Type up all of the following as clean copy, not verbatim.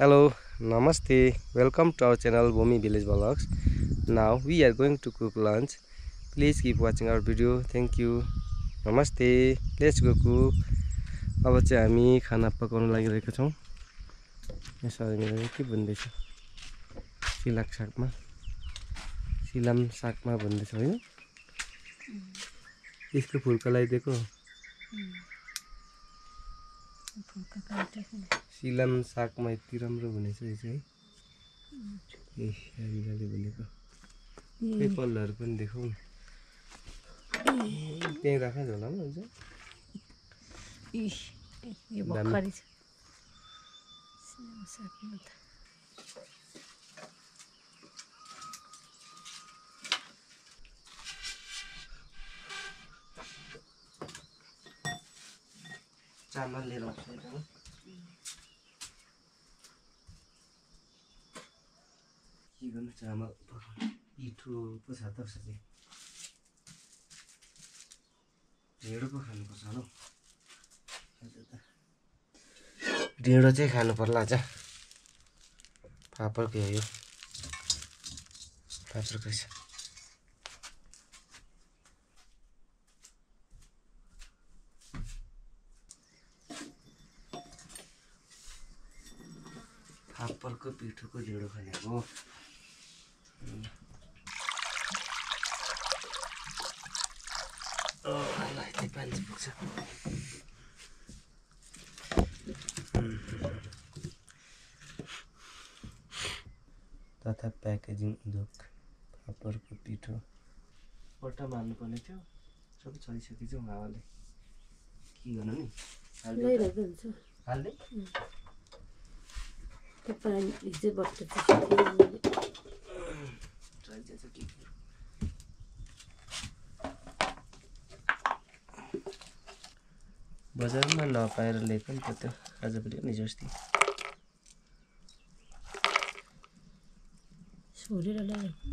Hello, Namaste. Welcome to our channel Bhumi Village Vlogs. Now we are going to cook lunch. Please keep watching our video. Thank you. Namaste. Let's go cook. अब चाहिँ हामी खाना पकाउन लागिरहेका छौं। यहाँ सरमिला के भन्दै छ? सिलाम सागमा भन्दै छ हैन? यसको फुल्का लगाइदिएको सिलाम सागमा यति राम्रो बनेछ यो चाहिँ ए हामीले भनेको पेपलहरु पनि देखाउ त्यही राख्न होला न हुन्छ यो भर्खरै छ सिलाम सागमा त चामल लिएर आउँछु के गर्नु चामल पिठो पो छ त सबै ढेँडो पो खानुपर्छ होला ढेँडो चाहिँ खानु पर्ला आज पापड के हो यो पापड के छ पापडको पिठोको ढेँडो खानेको यति पानी पुग्छ तथा प्याकेजिङ उद्योग पापडको पिठो पट्टा मार्नु पर्ने थियो सबै चलिसकेछ हावाले के गर्नु नि लैरहेको हुन्छ हाल्दै पानी हिजो बट्टा चलिन्छ के बजारमा नपाएर ल्याएको नि त आज पनि हिजो अस्ति छोडेर ल्याएको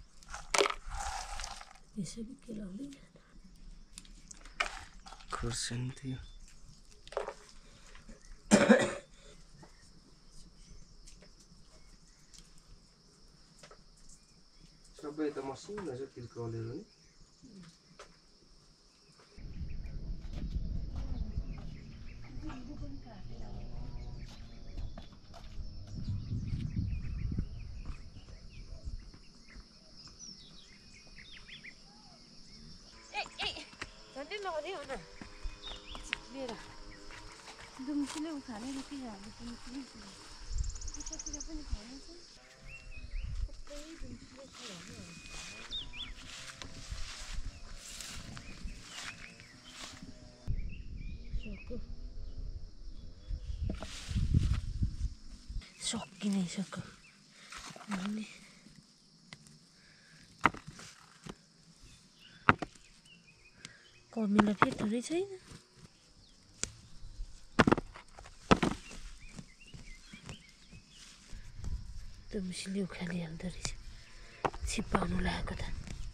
यसरी के लाउँदैन खुर्सानी थियो सबै त मसिनो छ तिर्काउलेहरू नि झन्डै नगर्दै हो न चिप्लेर दुम्सीले उखाले के हाल्नु पनि यतातिर पनि खाइन्छ सबै दुम्सीले खाइहाल्यो सकिनै सक्यो अनि कमिला फेरि थोरै छैन दुम्सीले उखालिहाल्दो रहेछ छिपाउनु लागेको त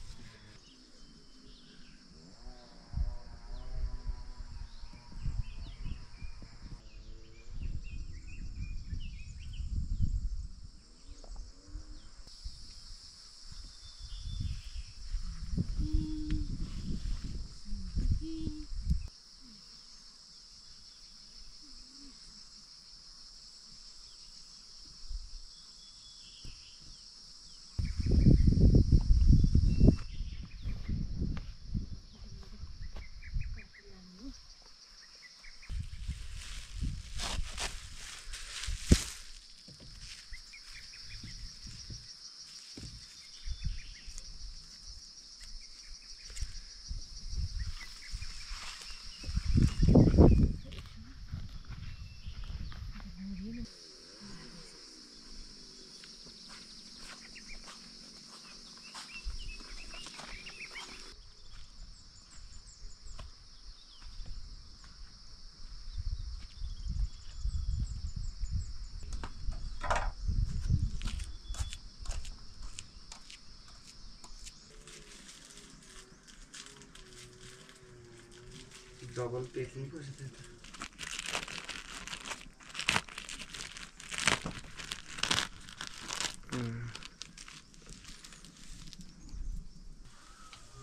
डबल पेकिङ पो छ त्यो त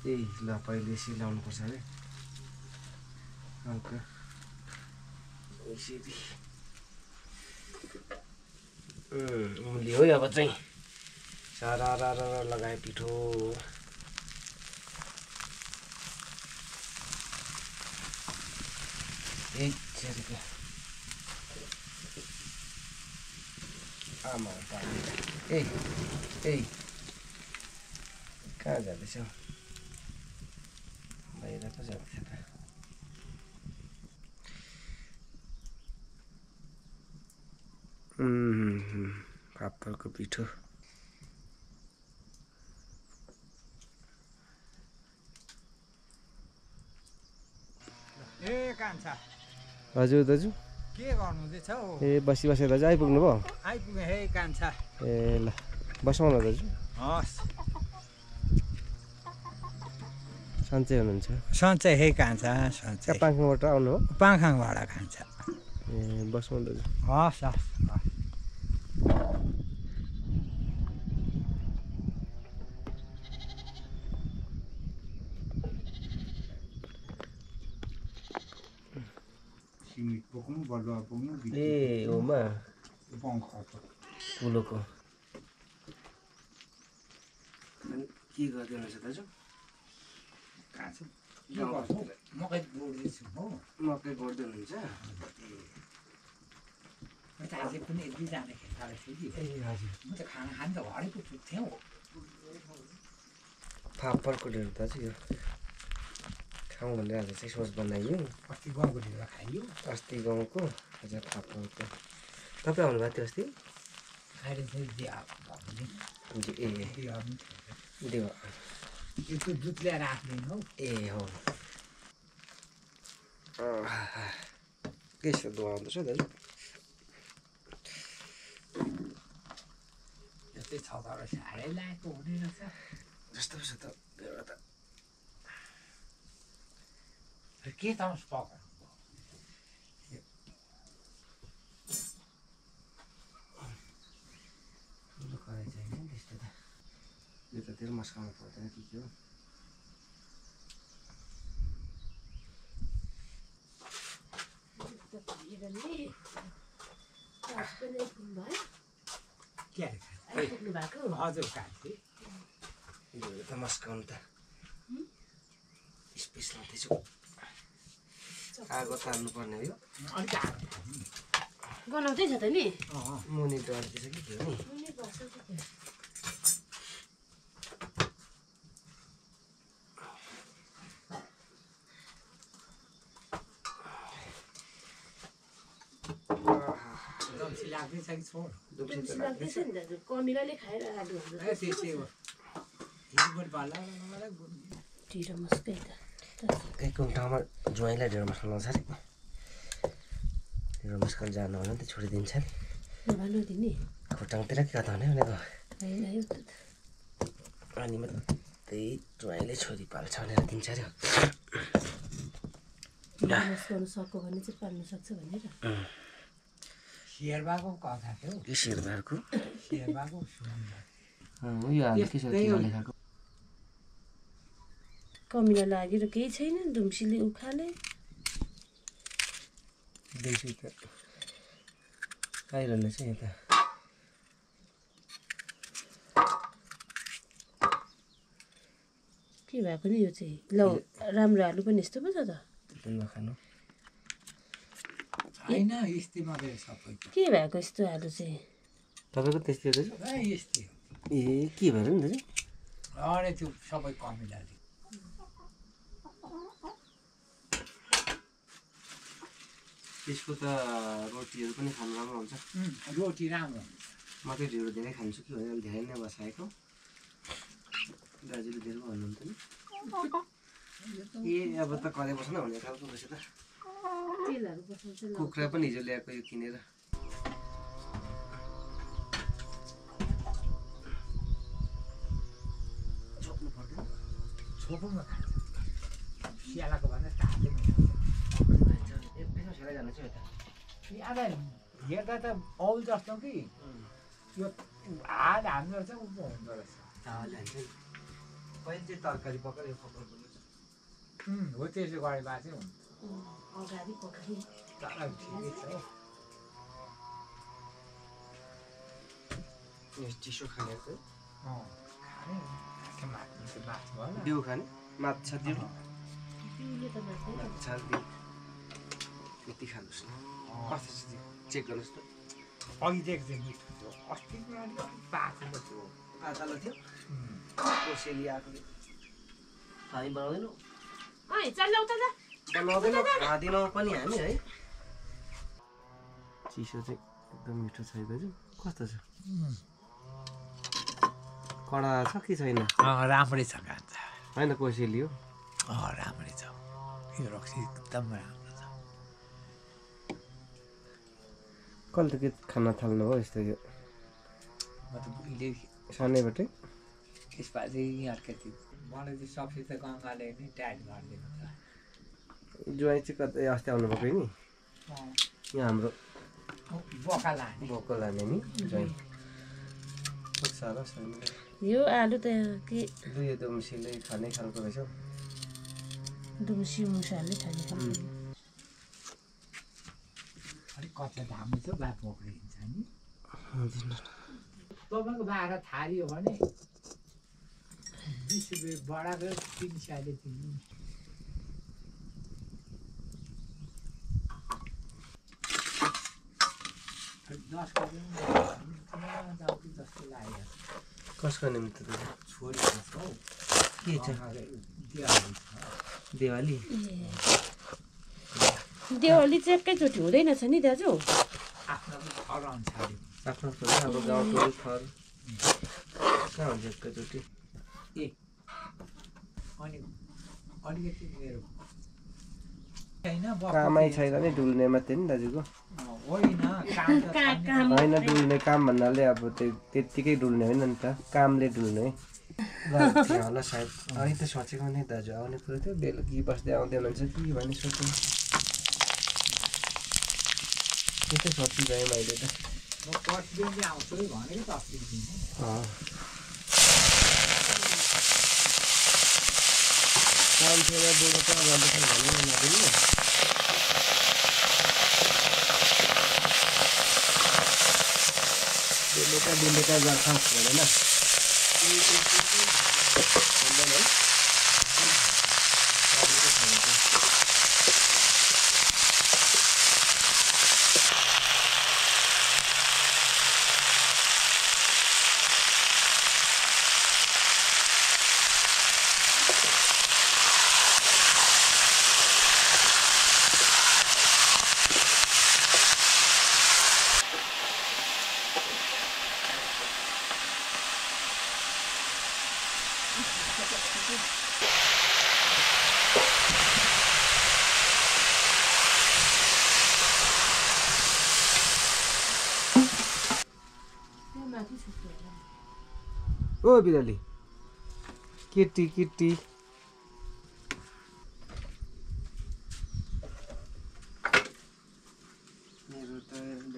ए ल पहिले सिलाउनु पर्छ है हल्का यसरी उम्लियो है अब चाहिँ सारा लगाए पिठो आमा ए कहाँ जाँदैछ बाहिर पो जाँदैछ त फापरको पिठो ए कान्छा हजुर दाजु के गर्नुहुँदैछ हौ ए बसी दाजु आइपुग्नु भयो आइपुगेँ हे कान्छा ए ल बसौँ न दाजु हस् सन्चै हुनुहुन्छ सन्चै हे कान्छा सन्चै पाङखाङबाट आउनु हो पाङखाङबाट कान्छा ए बसौँ दाजु हस् हस् हस् सिमिट बोक्नु बलुवा बोक्नु ए होमा पङ्खाको कुलोको के गर्दै हुनुहुन्छ दाजु कान्छा मकै बोड्दैछु हो मकै गोड्दै हुनुहुन्छ आज पनि यति जाँदाखेरि थालेको थियो कि ए हजुर म त खाना खानु त हरेको पुग्थेँ हौ फापरको ढेँडो दाजु यो खाउँ भनेर आज चाहिँ सोच बनाइयो अस्ति गाउँको ढिँडो खाइयो अस्ति गाउँको आज फापरको तपाईँ आउनुभएको थियो अस्ति अहिले चाहिँ ए देव त्यो दुध ल्याएर आँक्दैन हौ ए हो के छ दुवा आउँदैछ दाजु यस्तै छ तर साह्रै लागेको हुने रहेछ जस्तो छ त बेहोरा त के ताउस पकाउनु कराइ चाहिन्छ त्यस्तो त यो त धेरै मस्काउनु पर्दैन के हो के हजुर कान्छी यो त मस्काउनु त स्पेस लाउँदैछु आगो तान्नु पर्ने हो अलिक गनाउँदै छ त नि मुनि डढ्दैछ कि त्यो नि दम्सी लाग्दैछ कि छोड लाग्दैछ नि दाजु कमिलाले खाएर आलु ढिँडो मस्कै त एकको ठाउँमा ज्वाइँलाई ढेँडो मस्का लाउँछ अरे ढेँडो मस्का जानु भने त छोडिदिन्छ नि नदिने खुट्टाङतिर के कता हुने भनेको होइन अनि मात्रै ज्वाइँले छोरी पाल्छ भनेर दिन्छ अरे गर्नु सक्यो भने चाहिँ पाल्नु सक्छ भनेर शेर्बाको कथा थियो के शेर्बाको शेर्बाको यो हाल के छ लेखाएको कमिला लागेर केही छैन दुम्सीले उखाले दुम्सी त आइरहने छ यता के भएको नि यो चाहिँ ल राम्रो आलु पनि यस्तो पो छ त नखानु होइन यस्तै मात्रै सबै के भएको यस्तो आलु चाहिँ तपाईँको त्यस्तै हो दाजु यस्तै ए के भएर नि दाजु अरे त्यो सबै कमिलाले त्यसको त रोटीहरू पनि खानु राम्रो हुन्छ रोटी राम्रो हुन्छ म चाहिँ ढिँडो धेरै खान्छु कि भनेर धेरै नै बसाएको दाजुले धेरै भन्नुहुन्छ नि ए अब त कतै बस्न भन्ने खालको रहेछ त कुखुरा पनि हिजो ल्याएको यो किनेर छोप्नु पर्दैन छोपुमा खान्छ सियालाको भन्दा तातै एकैछिन सेलाई जानु चाहिँ यता यहाँ हेर्दा त औल जस्तो कि यो हात हान्दो रहेछ ऊ पो हुँदो रहेछ हावाले हान्छ नि पहिले चाहिँ तरकारी पकाएर पकाउनुपर्छ हो त्यसो गरे भए चाहिँ हुन्छ अगाडि पकाइ तर ठिकै छ यो चिसो खाने चाहिँ खाने के माथि माथि भयो दिउ खाने माछा दिउ दिउले त मात्रै माछा दिउ यति खानुहोस् न कस्तो छ त्यो चेक गर्नुहोस् त अघि दिएको चाहिँ मिठो थियो अस्ति पाकेको थियो पातलो थियो कोसेली आएको हामी बनाउँदैनौँ ओइ चल ल्याउ त बनाउँदैनौँ खाँदैनौँ पनि हामी है चिसो चाहिँ एकदम मिठो छ है दाजु कस्तो छ कडा छ कि छैन राम्रै छ कान्छ होइन कोसेली हो राम्रै छ यो रक्सी एकदम राम्रो छ कहिले त के खान थाल्नु भयो यस्तो यो म त उहिले सानैबाटै यसपालि यहाँ कति मलाई चाहिँ सबसे त गङ्गाले नै टाइट गरिदिएको छ ज्वाइँ चाहिँ कतै अस्ति आउनुभएको नि यहाँ हाम्रो बोका लाने भोको लाने नि ज्वाइँ कस्तो छ होला शर्मिला यो आलु त के दुई दुम्सीले खाने खालको रहेछ हौ दुम्सी मुसाले खाने खालको अलिक कच्चा धाम्रो छ बा पक्रिन्छ नि तपाईँको बाख्रा थारियो भने 20 रुपियाँ बढाएको 300 ले दिनु जस्तो लाग्यो कसको निम्ति त छोरी हौ के छ दिवाली देवाली चाहिँ एकैचोटि हुँदैन छ नि दाजु आफ्नो घर अनुसार आफ्नो अब गाउँको थर कहाँ हुन्छ एकैचोटि ए अनि अलिकति मेरो छैन कामै छैन नि डुल्ने मात्रै नि दाजुको होइन काम होइन डुल्ने काम भन्नाले अब त्यत्तिकै डुल्ने होइन नि त कामले डुल्ने ल त्यहाँ होला सायद अहिले त सोचेको नि दाजु आउने कुरो थियो बेलुकी बस्दै आउँदै हुनुहुन्छ कि भन्ने सोचेँ त्यतै सोचिरहेँ मैले त म पर्सि दिन चाहिँ आउँछु भनेको त अस्ति दिन काम थिएन बुढो त गर्दैछ भने नदिनु बेलुका गर्छस् भनेन ओ बिराली केटी केटी मेरो त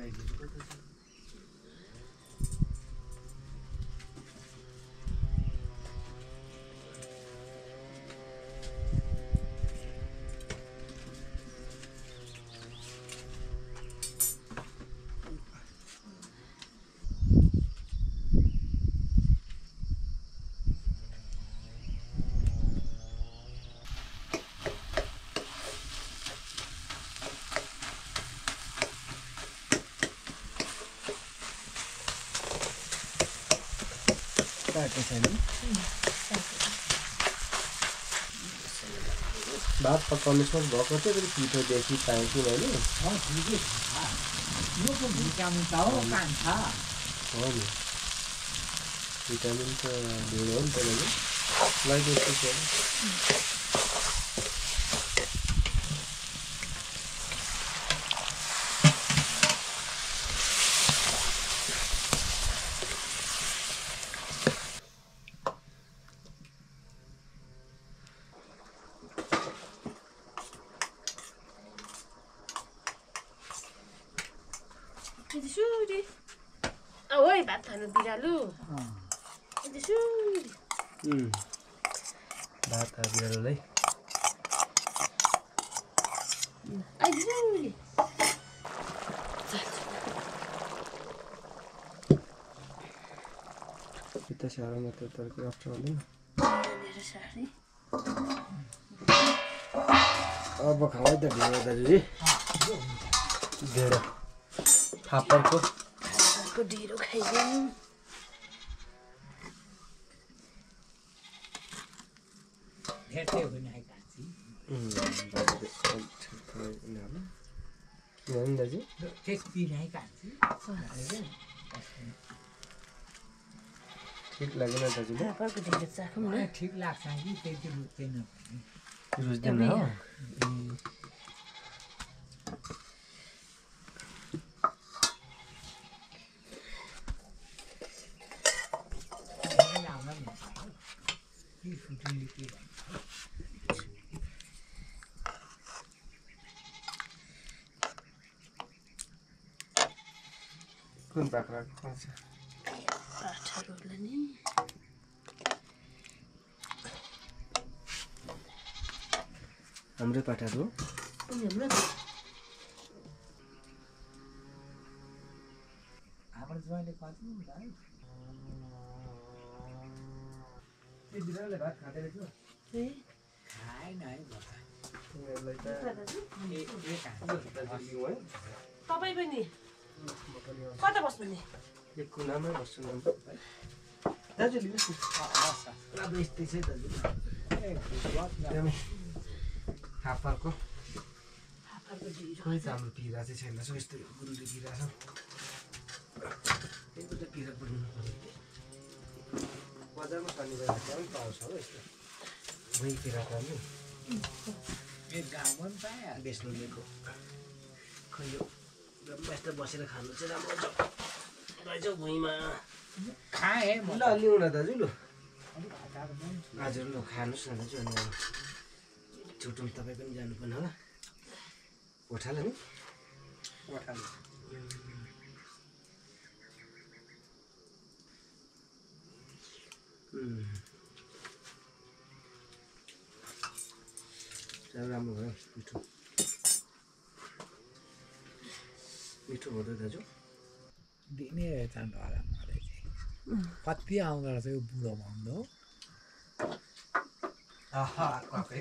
भात पकाउने सोच भएको थियो फेरि पिठो बेसी पाएँ कि मैले भिटामिन त हो कान्छ हो नि भिटामिन त धेरै हो नि त मैले लैजान्छु ओइ भात खानु बिरालु भात बिरालोलाई यता साह्रोमा त तर्कै अप्ठ्यारो हुँदैन अब खाऊ है त ढेँडो दाजुजी ढेँडो फापरको ढिँडो खाइदिउँ भेट्दै हुने कान्छी के हो नि दाजु त्यति नै कान्छी ठिक लागेन दाजुले फापरको ढिँडो चाखौँ न मलाई ठिक लाग्छ कि त्यति रुच्दैन पनि रुच्दैन हो लाउन मिल्छ के सुटिङले के भन्छ कुन बाख्राको खान्छ पाठाहरूलाई नि हाम्रै पाठाहरू हो हाम्रो हाम्रो ज्वाइँले कति हुन्छ है ए बिरालोले भात खाँदैन थियो खाएन है उनीहरूलाई त तपाईँ पनि कता बस्नु नि एक कुनामै बस्छु न दाजु लिनुहोस् न अब यस्तै छ है दाजु फापरको खोइ त हाम्रो पिरा चाहिँ छैन सो यस्तो गुरुले पिरा छ त्यही त पिरा बढ्नु पर्यो बजारमा शनिबार हाटमा पनि पाउँछ हो यस्तो भुइँ पिरा पर्ने गाउँमा पनि पाइहाल्छ बेच्नु लिएको खै यो यस्तो बसेर खानु चाहिँ राम्रो छ रहेछ भुइँमा खाएँ म ल लिउँ न दाजु लु अलिक हतार पनि छु हजुर लु खानुहोस् न दाजु अनि छुट्टुम तपाईँ पनि जानुपर्ने होला कोठाला नि कोठाले राम्रो भयो मिठो मिठो भयो त दाजु दिने रहेछन् होला मलाई चाहिँ कति आउँदो रहेछ यो बुढो भन्नु आहा काकै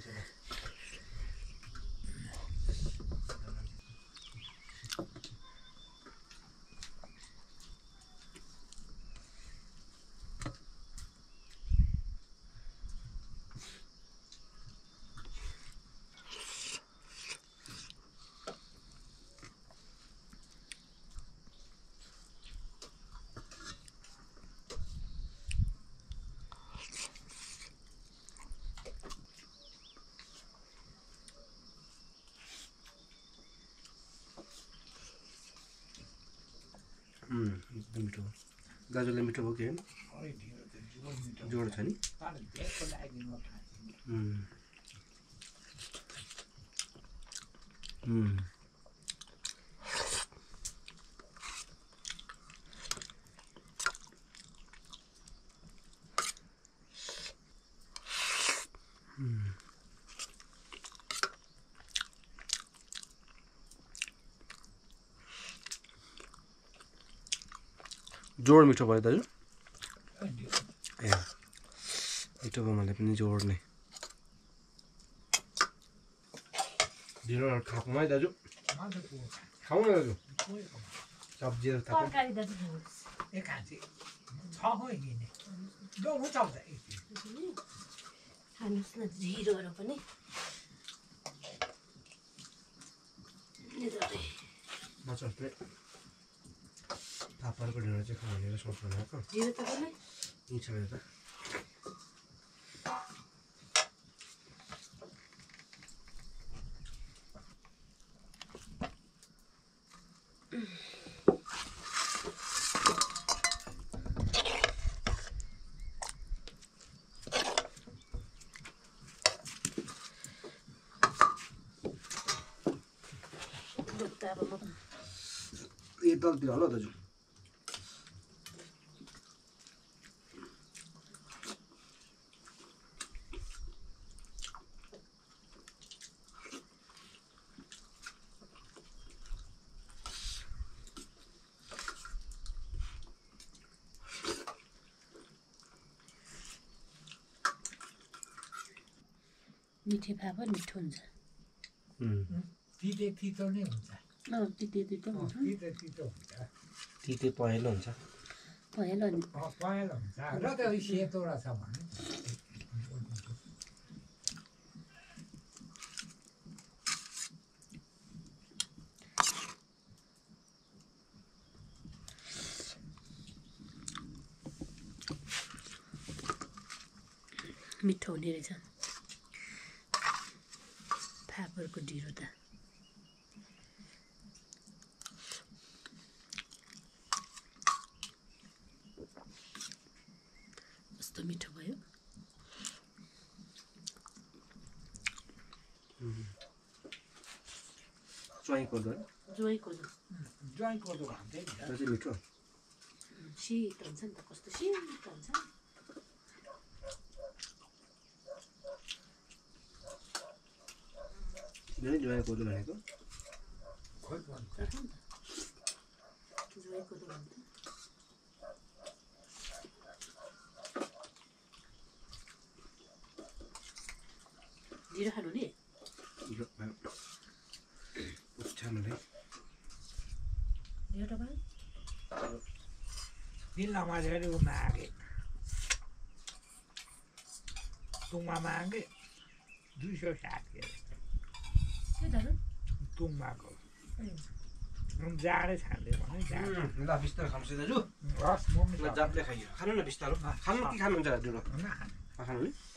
एकदम मिठो दाजुलाई मिठो भयो कि होइन जोड छ नि जोड मिठो भयो दाजु ए मिठो भयो मलाई पनि जोड नै ढिँडो खाऊँ है दाजु खाउँ न दाजु सब्जीहरू तरकारी दाजु खानुहोस् एक खान्छ छ हो हिँड्ने डोको चल्छ खानुहोस् न ढिँडोहरू पनि मजाले फापरको ढिँडो चाहिँ खाउने सोच बनाएको ढिँडो तपाईँलाई यहीँ छ यता ये तलतिर होला दाजु मिठे फापर मिठो हुन्छ तिते तितो नै हुन्छ तिते तितो हुन्छ तिते तितो हुन्छ तिते पहेँलो हुन्छ पहेँलो अनि पहेँलो हुन्छ र त्यो सेतो रहेछ भने मिठो हुने रहेछ फापरको ढिँडो त कस्तो मिठो भयो ज्वाइँको दो ज्वाइँको दो ज्वाइँको दो भन्दै नि त्यो चाहिँ मिठो शीत हुन्छ नि त कस्तो शीत हुन्छ ज्वाइँको दो भनेको खोइ भन्छ ज्वाइँको दो भन्छ ढिँडो खानु नि उठानुलाई ढिँडो भयो दिन नमाजेर ऊ मागे तुङमा मागे 260 के दाजु तुङमाको जाडै छान्दै भने ल बिस्तारो खानुहोस् दाजु हस् म पनि जातले खाइयो खानु न बिस्तारो खानु के खानुहुन्छ ढिँडो नखाने खानु नि